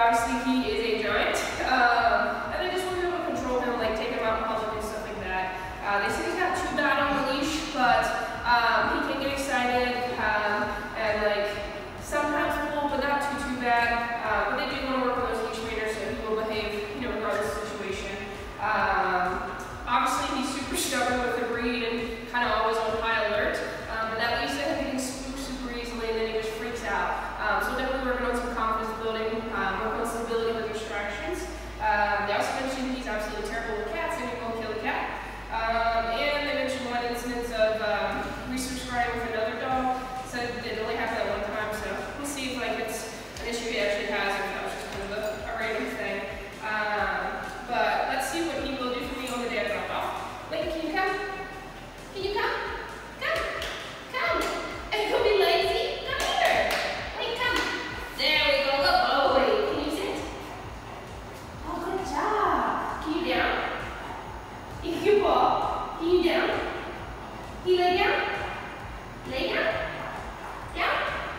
obviously he is a giant. And they just want to be able to control him, like take him out in public and stuff like that. They say he's not too bad on the leash, but he can get excited and like sometimes pull, but not too bad. But they do want to work on those leash trainers, so he will behave, regardless of the situation. Obviously he's super stubborn with the breed and kind of always on high alert. But that leads to him getting spooked super easily, and then he just freaks out. So definitely working on some confidence building, working on stability with distractions. They also mentioned he's absolutely terrible with cats and he won't kill a cat. And they mentioned one instance of research scribing with another dog. Said it only happened that one time, so we'll see if it's an issue he actually has or if that was just kind of a random thing. But let's see what he will do for me on the day I drop off. Lincoln, can you come? Can you come? Come. Come. And don't be lazy. Come here. Wait, come. There we go. Good boy. Can you sit? Oh, good job. Can you down? You can ball. Can you down? Can you lay down? Lay down? Down?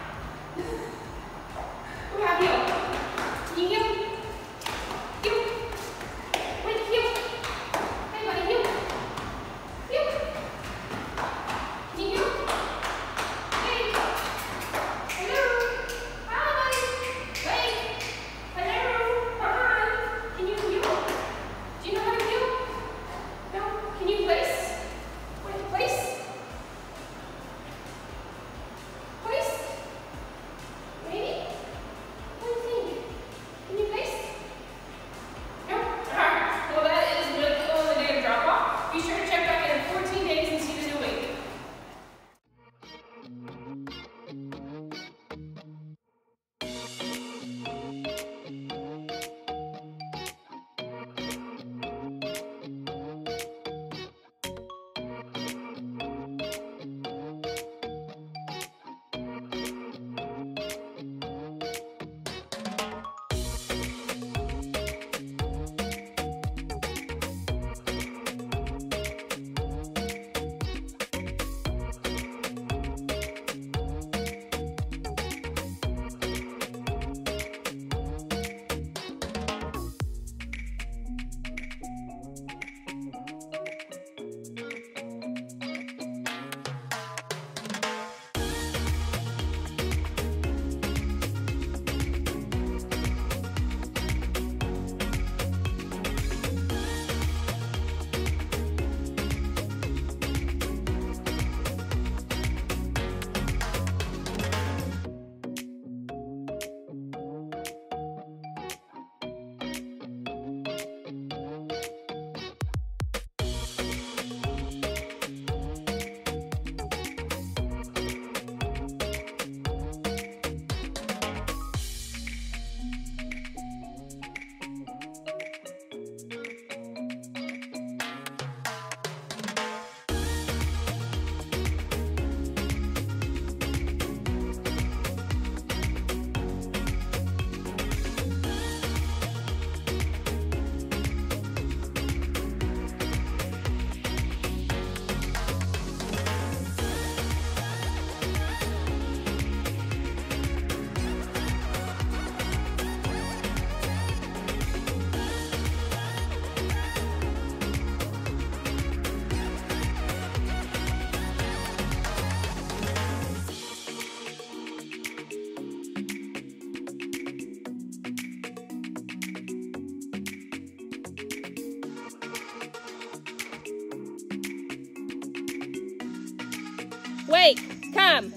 What about you? Can you heel? Heel? Wait, heel. Hey, buddy, heel. Heel. Can you heel? Hey. Hello. Hi, buddy. Wait. Hello. Hi. Can you heel? Do you know how to heel? No? Can you place? Wait, place? Place? Maybe? What do you think? Can you place? No? Alright. Well, that is really on the day of drop off. Be sure to check back in 14 days and see the new weight. Wait, come.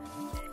Bye.